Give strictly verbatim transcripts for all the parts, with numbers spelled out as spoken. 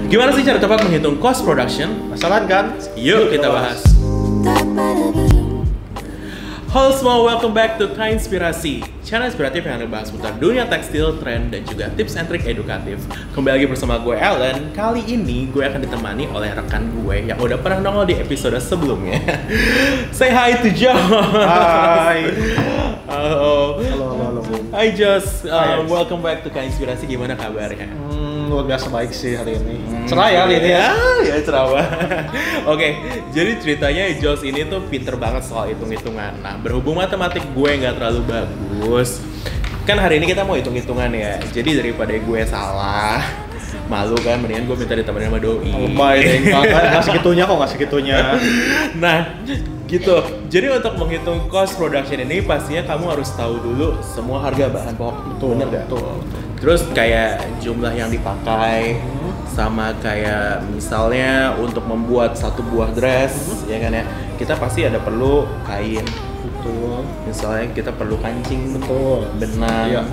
Gimana sih cara tepat menghitung cost production? Penasaran kan? Yuk kita bahas. Halo semua, welcome back to Kainspirasi, channel inspiratif yang ngebahas seputar dunia tekstil, tren, dan juga tips and trik edukatif. Kembali lagi bersama gue Alan. Kali ini gue akan ditemani oleh rekan gue yang udah pernah nongol di episode sebelumnya. Say hi to Josh. Hai. Halo. Halo, halo, halo. Hi Josh, Hai, um, welcome back to Kainspirasi. Gimana kabarnya? Hmm, luar biasa baik sih hari ini. Cerah ya hari ini ya. Ya cerah banget. Oke, jadi ceritanya Josh ini tuh pinter banget soal hitung-hitungan. Nah, berhubung matematik gue nggak terlalu bagus, kan hari ini kita mau hitung-hitungan ya. Jadi daripada gue salah, malu kan, mendingan gue minta ditemenin sama doi. Lebay deh, nggak segitunya kok, nggak segitunya. Nah, gitu. Jadi untuk menghitung cost production ini pastinya kamu harus tahu dulu semua harga bahan pokok. Betul, Bener gak? betul, betul. Terus kayak jumlah yang dipakai, sama kayak misalnya untuk membuat satu buah dress, ya kan ya, kita pasti ada perlu kain. Betul. Misalnya kita perlu kancing, Betul. benang. Iya.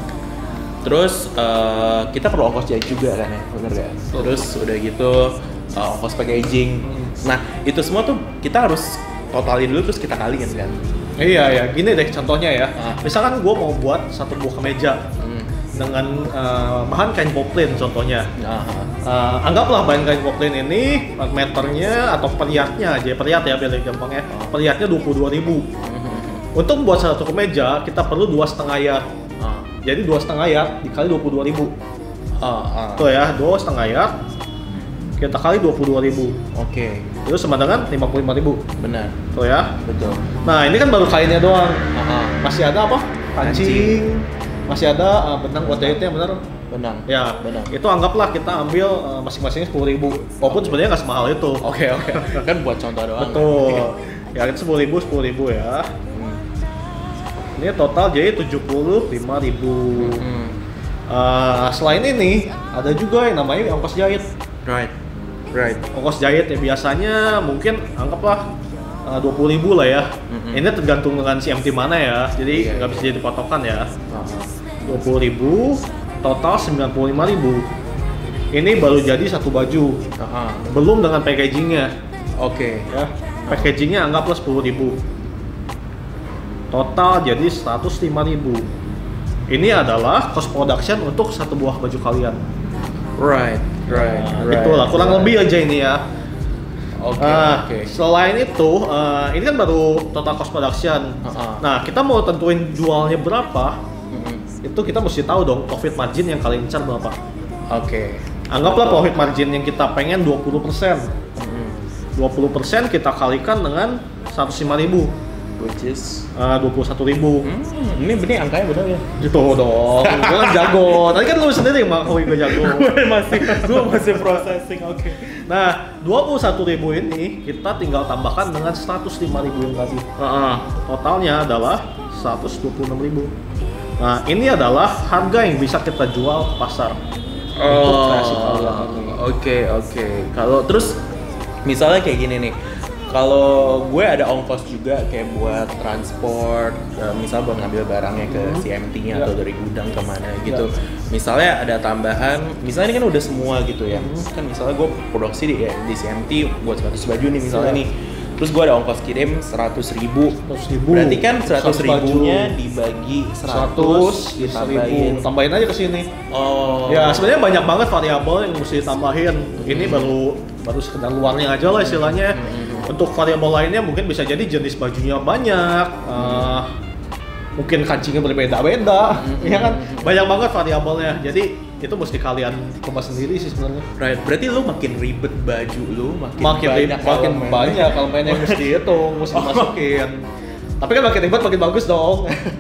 Terus uh, kita perlu ongkos jahit juga kan ya, bener gak? Terus udah gitu uh, ongkos packaging. Nah itu semua tuh kita harus totalin dulu terus kita kaliin kan. Iya ya, gini deh contohnya ya. Ah. Misalkan gue mau buat satu buah kemeja Hmm. dengan uh, bahan kain poplin contohnya. Aha. Uh, anggaplah bahan kain poplin ini meternya atau periatnya aja, periat ya biar gampang ya. Periatnya dua puluh dua ribu. Untuk membuat satu kemeja kita perlu dua setengah yard. Ah. Jadi dua setengah yard dikali dua puluh dua ribu. Ah, ah. Tuh ya, dua setengah yard kita kali dua puluh dua ribu. Oke, Itu sama dengan lima puluh lima ribu. benar, Tuh ya. betul. Nah ini kan baru kainnya doang. Aha. Masih ada apa? Kancing. Masih ada uh, benang buat jahitnya, bener? Benang. Ya, Benang. itu anggaplah kita ambil uh, masing-masingnya sepuluh ribu. Walaupun sebenarnya nggak semahal itu. Oke, oke. Kan buat contoh doang. Betul. Ya itu sepuluh ribu, sepuluh ribu ya. Hmm. Ini total jadi tujuh puluh lima ribu. Hmm. Uh, selain ini ada juga yang namanya ongkos jahit. Right, right. Ongkos jahit ya biasanya mungkin anggaplah uh, dua puluh ribu lah ya. Mm-mm. Ini tergantung dengan C M T mana ya. Jadi Iya, nggak iya. bisa jadi patokan ya. Aha. dua puluh ribu, total sembilan puluh lima ribu. Ini baru jadi satu baju. Aha. Belum dengan packagingnya. Oke. Ya. Packagingnya anggaplah sepuluh ribu. Total jadi seratus lima ribu. Ini adalah cost production untuk satu buah baju kalian. Right, right, Nah, right. itulah kurang right. lebih aja ini ya. Oke, Nah, oke. selain itu, uh, ini kan baru total cost production. Uh-uh. Nah, kita mau tentuin jualnya berapa, Mm-mm. itu kita mesti tahu dong profit margin yang kalian incar berapa. Oke. Anggaplah profit margin yang kita pengen dua puluh persen. Mm-mm. dua puluh persen kita kalikan dengan seratus lima ribu. Which is Uh, dua puluh satu ribu. Hmm, ini benih angkanya benar ya? Gitu dong. Gue kan jago. Tadi kan lu sendiri yang mengakui gue jago. Gue masih, gue masih processing. Oke. Nah, dua puluh satu ribu ini kita tinggal tambahkan dengan seratus lima ribu yang tadi. Uh-uh. Totalnya adalah seratus dua puluh enam ribu. Nah, ini adalah harga yang bisa kita jual ke pasar untuk kreasi kalian ini. Oke, oke. Kalau terus misalnya kayak gini nih. Kalau gue ada ongkos juga kayak buat transport, uh, misal buat ngambil barangnya ke Hmm. C M T-nya Ya. atau dari gudang kemana gitu. Misalnya ada tambahan, misalnya ini kan udah semua gitu ya. Hmm. Kan misalnya gue produksi di, di C M T buat seratus baju nih misalnya Ya. nih. Terus gue ada ongkos kirim seratus ribu. seratus ribu. Berarti kan seratus seratus baju. ribunya dibagi seratus, ditambahin. Tambahin aja ke sini. Oh. Ya, sebenarnya banyak banget variabel yang mesti ditambahin. Ini Hmm. baru baru sekedar luarnya aja lah istilahnya. Hmm. Untuk variabel lainnya mungkin bisa jadi jenis bajunya banyak, uh, mungkin kancingnya berbeda-beda, Hmm. ya kan? Banyak banget variabelnya. Jadi itu mesti kalian coba sendiri sih sebenarnya. Right, berarti lu makin ribet baju lu, makin, Makin banyak ribet, makin elemen. banyak kalau mainnya mesti itu, mesti Oh. masukin. Tapi kan makin ribet makin bagus dong.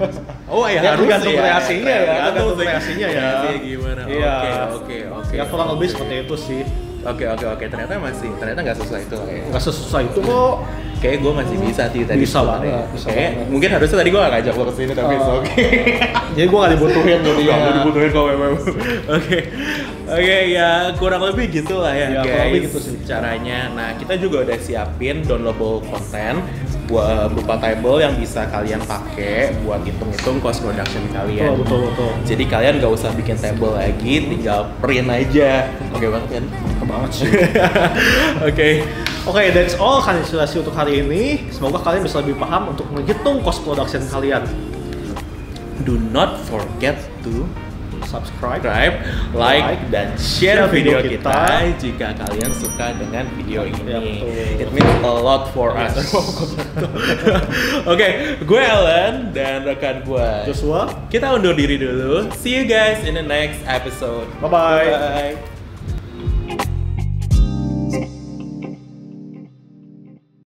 Oh ya, Ya, harus tergantung ya. kreasinya ya, tergantung sih. kreasinya ya. Kreasinya gimana? Iya. Oke, oke, oke. Ya kurang lebih oke. seperti itu sih. Oke, oke, oke. Ternyata masih, ternyata nggak sesuai itu lah ya. Nggak sesusah itu kok. Kayak gue masih bisa sih tadi. Bisa sebenarnya. banget, bisa Kayak banget. mungkin harusnya tadi gue nggak ngajak lo kesini tapi it's Oh. oke. Jadi gue nggak dibutuhin jadi Gak mau dibutuhin kok memang. Oke, oke ya kurang lebih gitu lah ya, Ya, guys. kurang lebih gitu sih. Caranya. Nah kita juga udah siapin downloadable konten buat berupa table yang bisa kalian pakai buat hitung-hitung cost production kalian. Oh, betul betul. Jadi kalian nggak usah bikin table lagi, tinggal print aja. Oke banget kan? Oke banget sih. Oke. Oke, that's all kan inspirasi untuk hari ini. Semoga kalian bisa lebih paham untuk menghitung cost production kalian. Do not forget to Subscribe, subscribe, like, like, dan share share video video kita, kita jika kalian suka dengan video ini. Ya, betul. It means a lot for us. Oke, gue Alan dan rekan gue Joshua. kita undur diri dulu. See you guys in the next episode. Bye-bye. Bye.